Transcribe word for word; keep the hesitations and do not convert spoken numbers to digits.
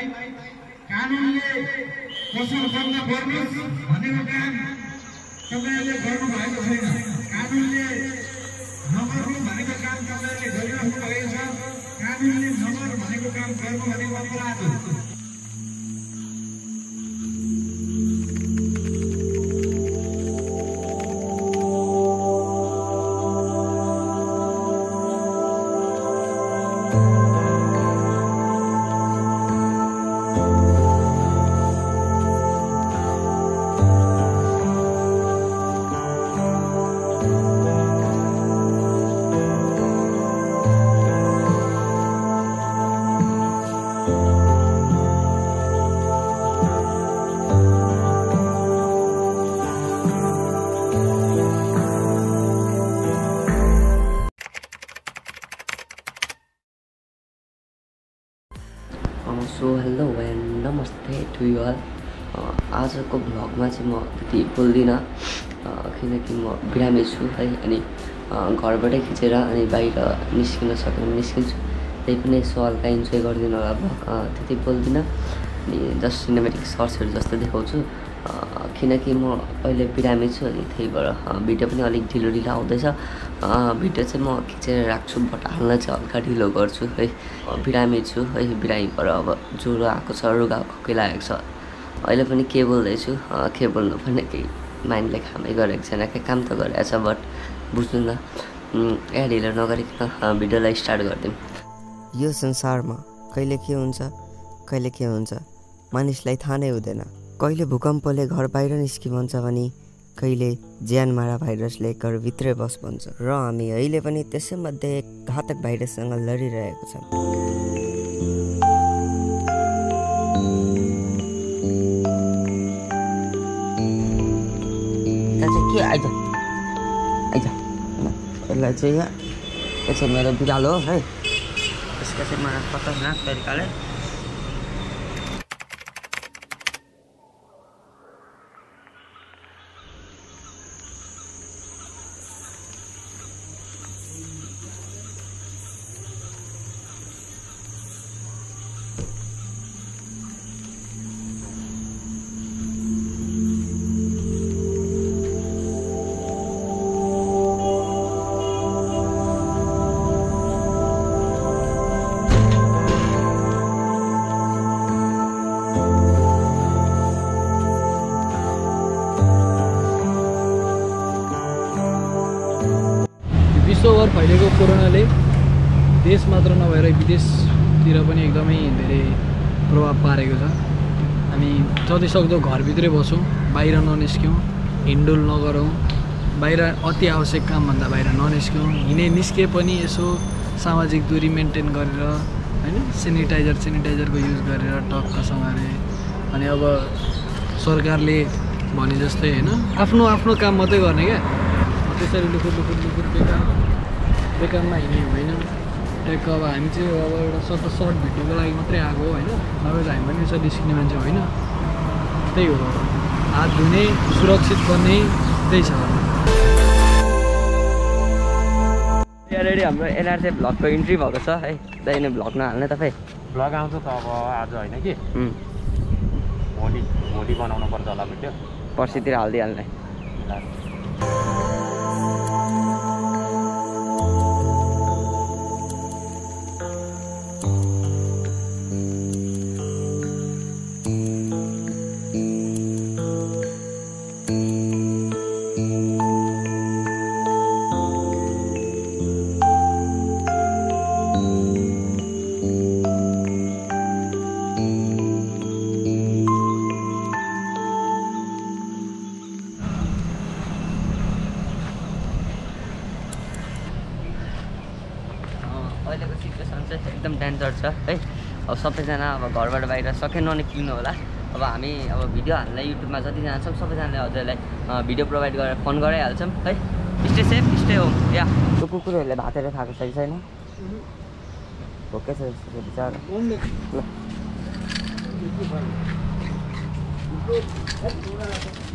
कानुनले पसल बन्द गर्नुस् भनेको काम तपाईहरुले गर्नु भएको छैन। कानुनले नगर्नु भनेको काम तपाईहरुले गरिरहनु भएको छ। कानुनले नगर भनेको काम गर्नु भनेको अपराध हो। So hello and namaste to you all. आजको भ्लगमा चाहिँ म त्यति बोल्दिनँ किनकि म बिरामी छु है। अनि घरबाटै खिचेर अनि बाहिर निस्किन सकेर निस्किन्छु। त्यही पनि यसो हल्का इन्जोय गरिदिनु होला भ्लग, त्यति बोल्दिनँ। अनि जस्ट सिनेमेटिक सर्ट्सहरू जस्तो देखाउँछु किनकि म अहिले बिरामी छु। अनि त्यही भएर भिडियो पनि अलिक ढिलो ढिलो आउँदैछ। भिडियो चाहिँ म खिचेर राख्छु बट हाल्न चाहिँ हल्का ढिलो गर्छु है। बिरामी छु है, बिरामी भएर अब ज्वरो आएको छ, रुगा खोकी लागेको छ। अहिले पनि के बोल्दैछु के बोल्नु पर्ने केही माइन्डले कामै गरेको छैन। के काम त गरेको छ बट बुझ्नु न। यहाँ ढिलो नगरिकन भिडियोलाई स्टार्ट गरिदिउँ। यो संसारमा कहिले के हुन्छ कहिले के हुन्छ मानिसलाई थाहा नै हुँदैन। कहिले भूकम्पले घर बाहिर निस्कि भन्छ भने कहिले ज्यानमारा भाइरसले घरभित्रै बस भन्छ। र हामी अहिले पनि त्यसै मध्ये एक घातक भाइरससँग लडिरहेको छौँ। के आइज आइज यसलाई चाहिँ यहाँ यो चाहिँ मेरो बिरालो हो है। यसका चाहिँ मलाई खतरनाक तरिकाले विश्वभर फैलेको कोरोनाले देश मात्र नभएर विदेशतिर पनि एकदमै धेरै प्रभाव पारेको छ। हामी जतिसक्दो घरभित्रै बसौँ, बाहिर ननिस्क्यौँ, हिँडुल नगरौँ, बाहिर अति आवश्यक कामभन्दा बाहिर ननिस्क्यौँ। हिँडे निस्के पनि यसो सामाजिक दूरी मेन्टेन गरेर होइन, सेनिटाइजर सेनिटाइजरको युज गरेर टक्कसँगले। अनि अब सरकारले भने जस्तै होइन आफ्नो आफ्नो काम मात्रै गर्ने क्या। त्यसरी लुकुर लुकुर लुकुर बेकार बेकारमा हिँड्ने होइन। ट्याक्क अब हामी चाहिँ अब एउटा सर्ट सर्ट भिडियोको लागि मात्रै आएको होइन, नभए त हामी पनि यसो निस्किने मान्छे होइन। त्यही हो, हात धुने, सुरक्षित गर्ने, त्यही छ। अलरेडी हाम्रो एनआरसी भ्लगको इन्ट्री भएको छ है। दाइने भ्लग नहाल्ने तपाईँ? भ्लग आउँछ त अब आज होइन कि भोलि भोलि बनाउनु पर्छ होला भिडियो। पर्सितिर हालिदिइहाल्ने। अहिलेको सिचुएसन चाहिँ एकदम डेन्जर छ है। अब सबैजना अब घरबाट बाहिर सके ननिक्लिनु होला। अब हामी अब भिडियो हाल्न युट्युबमा जतिजना छौँ सबैजनाले हजुरलाई भिडियो प्रोभाइड गरेर फोन गराइहाल्छौँ है। Stay safe stay home. या त्यो कुकुरहरूले भातेर खाएको छ कि छैन? भोकै छ बिचारा। ल